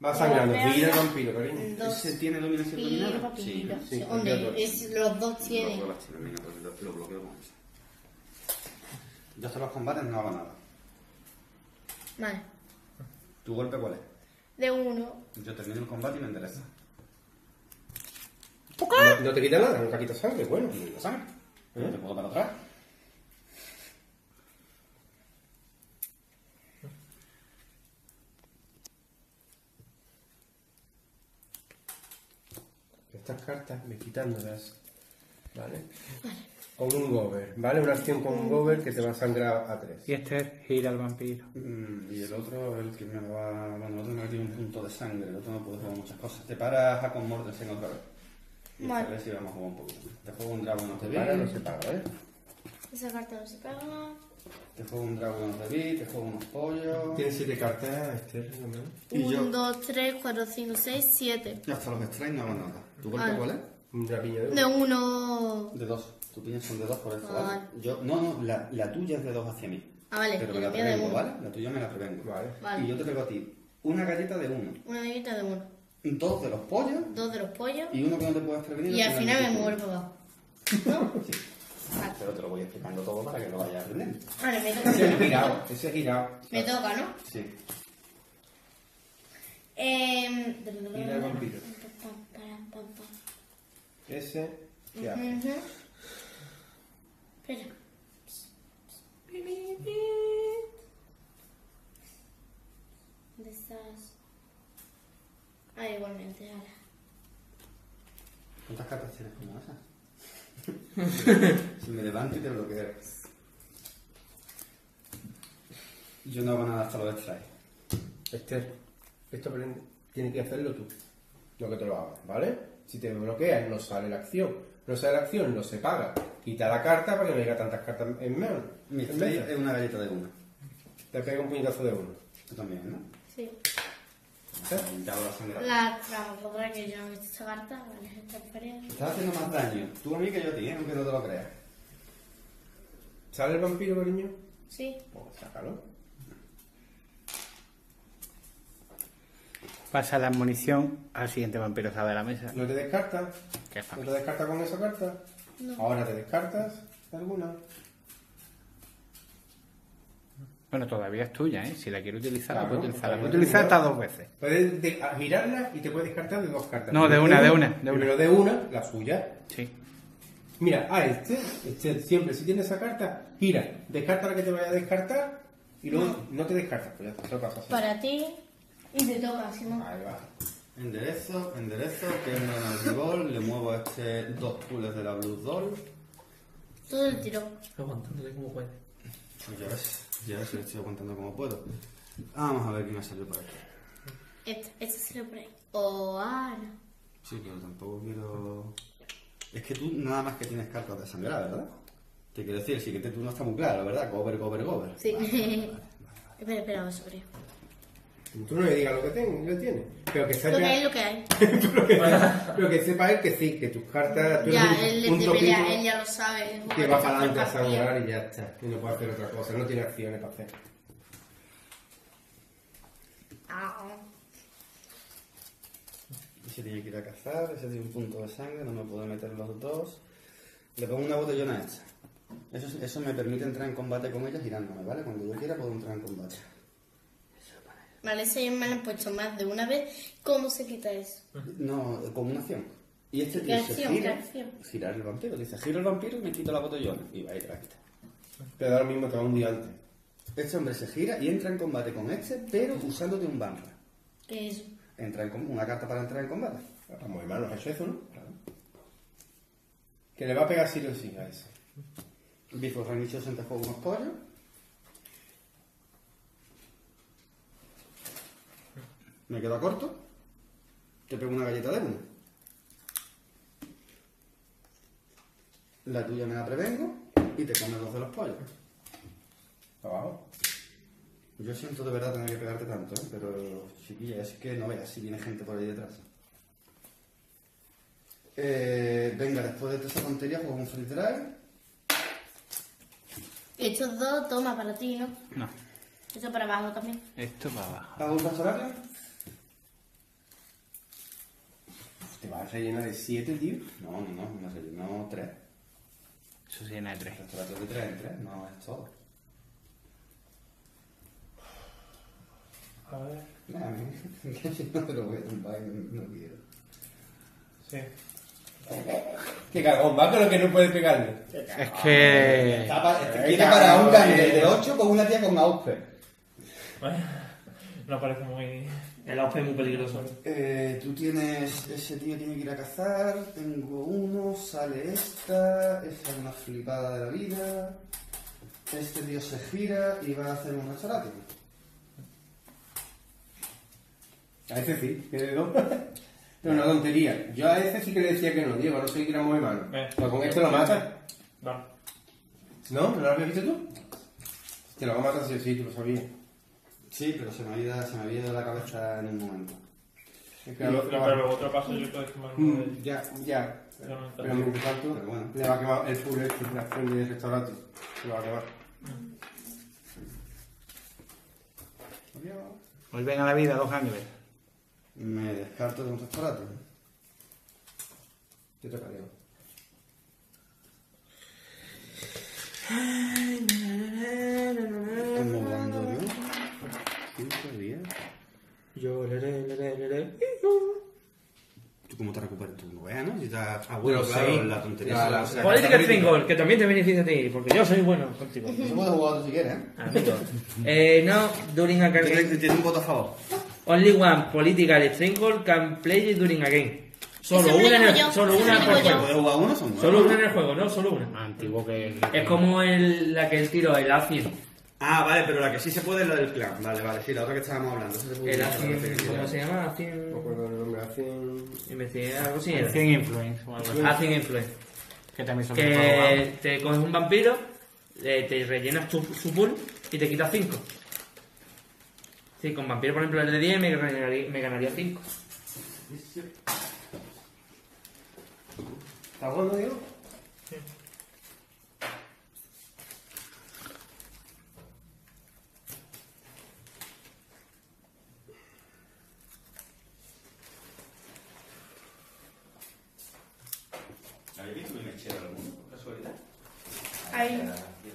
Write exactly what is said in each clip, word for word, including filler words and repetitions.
Va sangrando. Gira el vampiro, cariño. ¿Ese tiene dominación Y dominada? vampiro. Sí, sí, Hombre, es, los dos tienen. Los dos tienen, venga, pues lo, lo bloqueo con eso. Yo hasta los combates no hago nada. Vale. ¿Tu golpe cuál es? De uno. Yo termino el combate y me endereza. No, no te quita nada, nunca quita sangre, bueno. ¿Me quita sangre? ¿Eh? ¿Te puedo para atrás? Estas cartas me quitándolas, ¿vale? Con un gober, ¿vale? Una acción con un gober que te va a sangrar a tres. Y este es gira al vampiro. Mm, y el otro, el que me va... Bueno, el otro me tiene un punto de sangre, el otro no puede jugar muchas cosas. Te paras a con Mortensen otra vez. Y Vale. esta vez sí vamos a jugar un poquito. Te juego un Dragon of the Para, no Beat, se paga, ¿eh? Esa carta no se paga. te juego un Dragon of the Beat, te juego unos pollos... Tienes siete cartas, Esther, ¿no? Y yo- uno, dos, tres, cuatro, cinco, seis, siete. Y hasta los strikes no hago nada. ¿Tu golpe Vale. cuál es? Un rapillo de De uno. uno. De dos. Tu piñas son de dos por eso, ¿vale? Vale. Yo, no, no, la, la tuya es de dos hacia mí. Ah, vale. Pero y me la la mía de prevengo, uno. ¿vale? La tuya me la prevengo. Vale. Vale. Y yo te pego a ti una galleta de uno, Una galleta de uno. dos de los pollos Dos de los pollos. y uno que no te puedes prevenir. Y al que final no me te- muero para abajo. ¿No? Sí. Vale. Pero te lo voy explicando todo para que lo vayas aprendiendo. Vale, me toca. Ese es girado, ese es girado. Me toca, ¿no? Sí. Eh... Gira el vampiro. Ese, ¿qué hace? Ujú. Espera. ¿Dónde estás? Ah, igualmente, ahora. ¿Cuántas cartas tienes como esas? Si me levanto y te bloqueo. Yo no hago nada hasta los strikes. Esther, esto aprende- tienes que hacerlo tú, no que te lo hagas, ¿vale? Si te bloqueas, no sale la acción. No sale la acción, no se paga. Quita la carta para que no haya tantas cartas en mano. Mi En strike mesa. es una galleta de una. Te pega un puñetazo de uno. Tú también, ¿no? Sí. Ya lo has sangrado. La trama, podrá que yo no he visto esta carta. Vale, esta pared. Estás haciendo más daño tú a mí que yo a ti, ¿eh? Aunque no te lo creas. ¿Sale el vampiro, cariño? Sí. Pues sácalo. Pasa la munición al siguiente vampiro que sale de la mesa. ¿No te descartas? Qué ¿No fácil. te descartas con esa carta? No. Ahora te descartas alguna. Bueno, todavía es tuya, ¿eh? Si la quiero utilizar, la Claro, puedo utilizar. La pues puedo utilizar hasta dos veces. Puedes de- a- girarla y te puedes descartar de dos cartas. No, de Primero una, de una, de una. Primero de una, la suya. Sí. Mira, a este, este siempre, si tiene esa carta, gira, descarta la que te vaya a descartar y luego no, te descartas, pues ya está, eso pasa así. Para ti. Y te toca, Simón. Ahí va. Enderezo, enderezo, que es una Ball, le muevo a este dos pools de la Blue Doll. Todo el tirón. Aguantándole como puede. Pues ya ves, ya ves, le estoy aguantando como puedo. Vamos a ver qué me salió por aquí. Este, este se lo por ahí. O Ana. Sí, pero tampoco quiero... Es que tú nada más que tienes cartas de sangrar, ¿verdad? Te quiero decir, sí que este tú no está muy claro, ¿verdad? Gober, gober, gober. Sí. Vale, vale, vale, vale. Espera, espera, sobre. Tú no le digas lo que tiene, lo tiene. Pero que Lo sepa, que hay, lo que hay. pero que, pero que sepa él que sí, que tus cartas, tú Ya, eres él, un, un él, tropito ya, él ya lo sabe. que va para adelante a sangrar y ya está. Y no puede hacer otra cosa, no tiene acciones para hacer. Ah, Ese tiene que ir a cazar, ese tiene un punto de sangre, no me puedo meter los dos. Le pongo una botellona a esta. Eso, eso me permite entrar en combate con ella girándome, ¿vale? Cuando yo quiera puedo entrar en combate. vale, ese me lo han puesto más de una vez. ¿Cómo se quita eso? No, con una acción. Y este ¿Qué tío se acción? ¿Qué gira, acción? girar el vampiro. Dice, giro el vampiro y me quito la botellona. Y va y te la quita. Pero ahora mismo te va un día antes. Este hombre se gira y entra en combate con este, pero usándote un banra. ¿Qué es eso? Entra en com- una carta para entrar en combate. Vamos, hermano, has hecho eso, ¿no? Claro. Que le va a pegar sí o sí a ese. Before Renichos te juego unos pollos. Me quedo corto. Te pego una galleta de uno. La tuya me la prevengo y te comes dos de los pollos. Abajo. Yo siento de verdad tener que pegarte tanto, ¿eh? Pero chiquilla, es que no veas si viene gente por ahí detrás. Eh, venga, después de toda esa tontería juego un free drive. Estos dos, toma para ti, ¿no? No. Esto para abajo también. Esto va abajo. Hago un paso rápido. rellena de siete, tío. No, no, no, me rellenó tres. Eso sí, llena de tres. Los tratos de tres en tres, no es todo. A ver. Nah, no te lo voy a tumbar, no, no quiero. Sí. Qué cagón, va con lo que no puede pegarle. Es que... Está pa- este Ay, quiere para un cabrón, candel eh. de ocho con una tía con auspe. No parece muy... El auge es muy peligroso. Eh, tú tienes... Ese tío tiene que ir a cazar. Tengo uno, sale esta. Esa es una flipada de la vida. Este tío se gira y va a hacer un restaurante. A ese sí, tiene dos. Pero una tontería. Yo a ese sí que le decía que no, Diego, no sé qué era muy malo. Eh. Pues con esto lo matas. Vale. ¿No? ¿No lo habías visto tú? Te lo va a matar sí o sí, tú lo sabías. Sí, pero se me había ido, se me había ido la cabeza en un momento. Es Y- que lo- pero luego otro paso yo puedo quemar uno de Mm, ellos. Ya, ya. Pero no está Pero bien. mientras tanto, Pero bueno. le va a quemar el full este, la acción del restaurante. Se lo va a quemar. Vuelven a la vida dos ángeles. Me descarto de un restaurante. Te toca, Diego. ¿Cómo cuando yo? cinco días. Yo, le, le, le, le, le, le. ¿Tú cómo te recuperas? Tú no veas, ¿no? Si estás... Ah, bueno, Pero claro, sí. la tontería. La- esa- la- esa- Política Single, que también te beneficia a ti, porque yo soy bueno contigo. Eso puedes jugar tú si quieres, ¿eh? Amigo. Eh, no, during a Tienes, game. tienes un voto a favor. Only one political strangle can play it during a game. Solo Eso me una, en digo el, yo, solo eso una me por digo yo. juego. ¿Puedes jugar uno? Son Solo nueve. una en el juego, no, solo una. Más antiguo que... Es como el, la que él tiró, el A cien. Ah, vale, pero la que sí se puede es la del clan. Vale, vale, sí, la otra que estábamos hablando. Esa se puede El usar, A cien, parece que sí, ¿cómo ya. se llama? A No cien... me acuerdo el nombre, hacen... Investigué algo así. El era. cien Influence o algo así. A cien Influence. Que también son muy jugados. Que te coges un vampiro, eh, te rellenas tu, su pool y te quitas cinco. Sí, con vampiro, por ejemplo, el de diez me ganaría, me ganaría cinco. ¿Estás jugando, Diego? ¿Habéis visto mi mechero alguno, por casualidad? Ahí.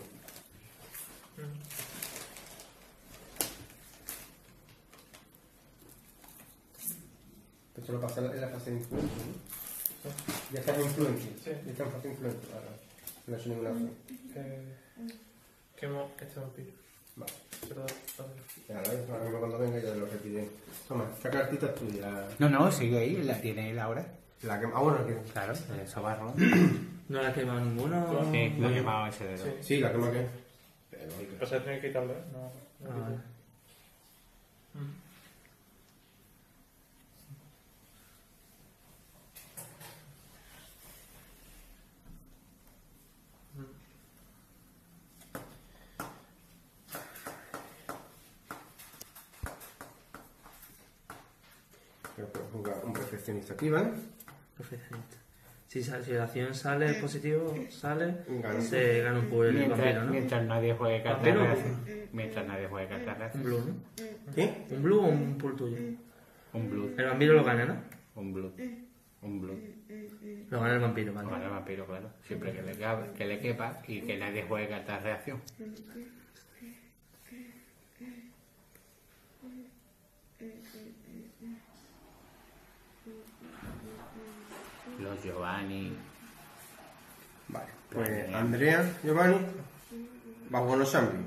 Esto lo pasa en la fase de influencia, ¿no? Ya estás en influencia. Sí. Ya estás en fase de influencia. Vale. No he hecho ninguna acción. Eh, quemo este vampiro. Vale. Pero, Ya, ¿no? Ahora mismo cuando venga ya te lo retiré. Toma, esta cartita es tuya. No, no, sigue ahí, la tiene él ahora. La que... Ah, bueno, que... Claro, el sobarro. no le ha quemado ninguno. Sí, lo he quemado ese dedo. Sí. Sí, la que me quedé. O sea, tiene que quitarlo, ¿eh? No, no Ah, quito. vale. Mm. Pero puedo jugar un perfeccionista aquí, ¿vale? Perfecto. Si, sa- si la acción sale positivo, sale, Gana. se gana un pool el vampiro, Mientras, ¿no? mientras nadie juegue cartas de Vampiro. reacción. Mientras nadie juegue cartas de Un reacción. blue, ¿no? ¿Qué? ¿Un blue o un pool tuyo? Un blue. El vampiro lo gana, ¿no? Un blue. Un blue. Lo gana el vampiro, vale. Bueno, el vampiro, claro. Siempre que le, cabe- que le quepa y que nadie juegue cartas de reacción. Los Giovanni. Vale. Pues Andrea, Giovanni, va a jugar los Shambling.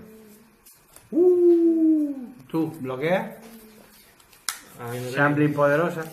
Tú, bloqueas. A mí me Shambling poderosa.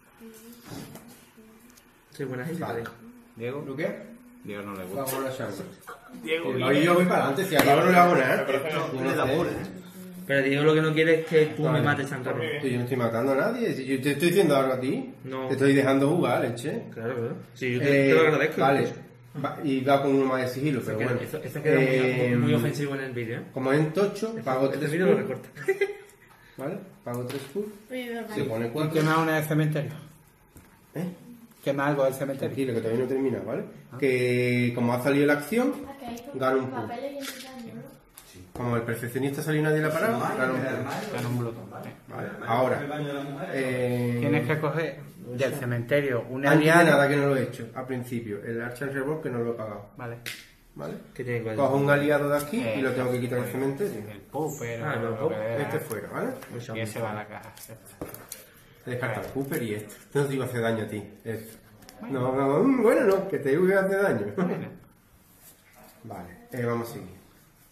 Sí, buena gente, Vale. te digo. Diego. ¿Lo qué? Diego no le Va a gusta. jugar los Shambling. Diego. Y yo voy para adelante, si a Diego no le hago nada. Esto Yo le da no sé. por, ¿eh? Pero Diego lo que no quiere es que tú Vale. me mates tan rápido. Yo no estoy matando a nadie. Si yo te estoy diciendo algo a ti, No. te estoy dejando jugar, leche. Claro, claro. Sí, yo te, te lo Eh, agradezco. Vale. incluso. Va- y va con uno más de sigilo, pero Que- bueno. Esto, esto queda Eh, muy, muy ofensivo en el vídeo, ¿eh? Como en Tocho, pago Este tres vídeo lo pur, recorta. ¿vale? Pago tres pur, Uy, verdad. se pone ¿Y cuatro. quema una del cementerio? ¿Eh? Quema algo del cementerio. Tranquilo, que todavía no termina, ¿vale? Que como ha salido la acción, Ah, que hay estos gana un punto. papeles y enseñando, ¿no? Como el perfeccionista salió y nadie la ha parado, No hay, gana un en el punto. armario. Gana un blue. Vale. Vale. Ahora, El baño de la mujer. eh, Tienes que coger del cementerio una Antes de aliada. nada que no lo he hecho, al principio, el archa en revólver que no lo he pagado. Vale. ¿Vale? ¿Qué tiene que ver? Cojo un aliado de aquí Eh, y lo tengo que quitar del pues, cementerio. El pooper Ah, o el lo pooper. que era. Este fuera, ¿vale? Y ese va a la caja. Descarta el Cooper y esto. No te iba a hacer daño a ti. Esto. No, no, mm, bueno, no, que te iba a hacer daño. Vale, eh, vamos a seguir.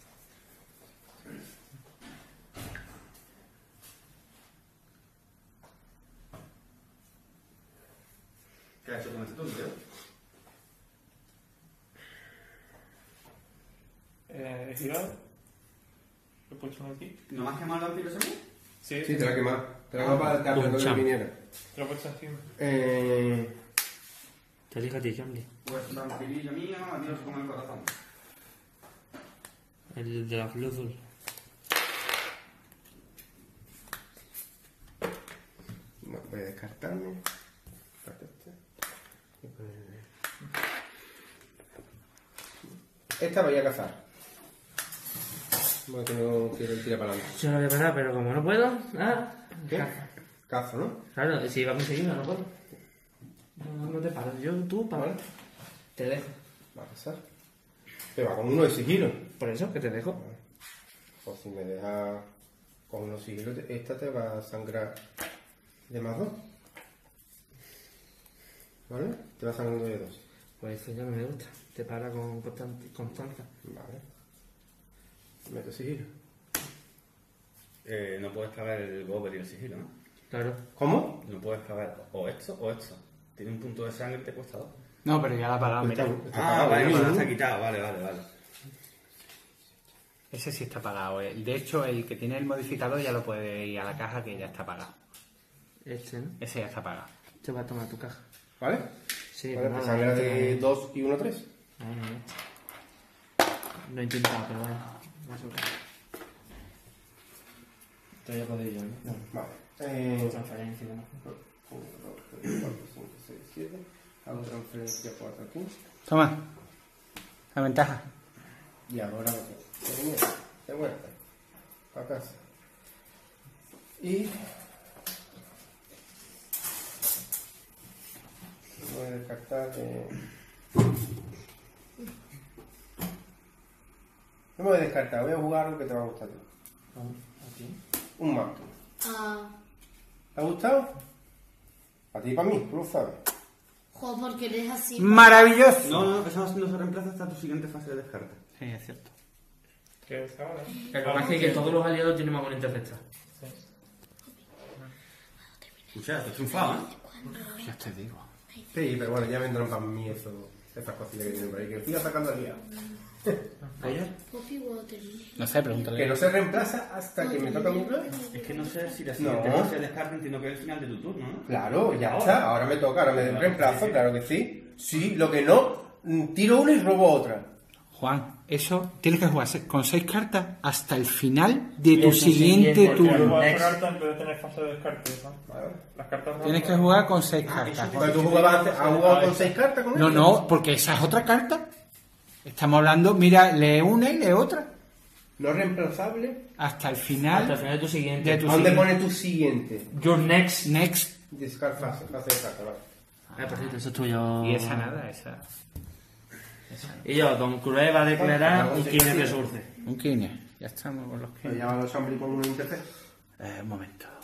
¿Qué has hecho con este turno, Eh, he girado. Lo he puesto aquí. ¿No me has quemado el vampiro ese mío? Sí, Sí, te la he quemado. Te la he quemado para que Pum, cham. viniera. te lo he puesto encima. Eh, Te elijo a ti, Jamli. Pues vampirillo mío, adiós con el corazón. El de la flor azul. no, voy a descartarme. Descarta este. Y ponerle- Esta voy a cazar. Porque no quiero tirar para adelante. Yo no voy a parar, pero como no puedo. Ah, ¿Qué? caza. Cazo, ¿no? Claro, si va muy seguido, no puedo. No, no te paras. Yo, tú, para. Vale. Te dejo. Va a pasar. Te va con uno de sigilo. Por eso, que te dejo. O si me deja con unos sigilos, esta te va a sangrar de más dos. ¿Vale? Te va sangrando de dos. Pues eso ya no me gusta. Te para con constan- constancia. Vale. Meto sigilo. Eh, no puedes pagar el gober y el sigilo, ¿no? Claro. ¿Cómo? No puedes pagar o esto o esto. Tiene un punto de sangre y te cuesta dos. No, pero ya la ha pagado, mira. Está- está Ah, pagado, vale, ¿no? vale, está quitado, vale, vale, vale. Ese sí está pagado. eh. De hecho, el que tiene el modificador ya lo puede ir a la caja que ya está pagado. Este, ¿no? Ese ya está pagado. Te va a tomar tu caja. ¿Vale? Sí, Vale, pero pues nada, sangra este de no- dos y uno tres. Ahí, ahí. Lo he intentado, pero bueno. No se puede. Estoy a podrillo, ¿no? Vale. Eh, Transferencia, ¿no? uno, dos, tres, cuatro, cinco, seis, siete. Hago transferencia cuatro aquí. Toma. La ventaja. Y ahora te viene de vuelta. A casa. Y. Voy a descartar. Eh... No me voy a descartar, voy a jugar algo que te va a gustar. a ti. Vamos, aquí. Un mago. Ah, ¿Te ha gustado? A ti y para mí, tú lo sabes. jo, porque eres así. ¡Maravilloso! No, no, eso no se reemplaza hasta tu siguiente fase de descarte. Sí, es cierto. ¿Qué es ahora? Lo que pasa es que todos los aliados tienen más buena intercepta. Escucha, te he triunfado, ¿eh? Ya te digo. Sí, pero bueno, ya vendrán para mí eso, esas cosillas que tienen por ahí, que fui sacando al día. ¿Ellos? Poppy Water. No sé, pregúntale. Que no se reemplaza hasta que me toca mi turno. Es que no sé si la No. siguiente fase de descarte entiendo que es el final de tu turno, ¿no? Claro, ya está, ahora me toca, ahora me reemplazo, claro que sí. Sí, lo que no, mm, tiro una y robo otra. Juan, eso tienes que jugar se- con seis cartas hasta el final de tu tu siguiente siguiente, Porque turno. luego esa Next. carta en vez de tener fase de descarte, ¿no? Las cartas Tienes que rojas- jugar con seis cartas. Pero tú jugabas antes, ¿has jugado con seis cartas con No, él? no, porque esa es otra carta. Estamos hablando, mira, lee una y lee otra. No reemplazable. Hasta el Hasta el final final de tu siguiente. de tu ¿Dónde siguiente. pone tu siguiente? Your next. Next. Discard fase, fase de carta, vale. Ah, perfecto, eso es tuyo. Y esa nada, esa. Y yo, Don Cruel va a declarar un Kine Resurce. Un Kine. Ya estamos con los Pero Kine. ya va los Ambly con un intercept. Eh, un momento.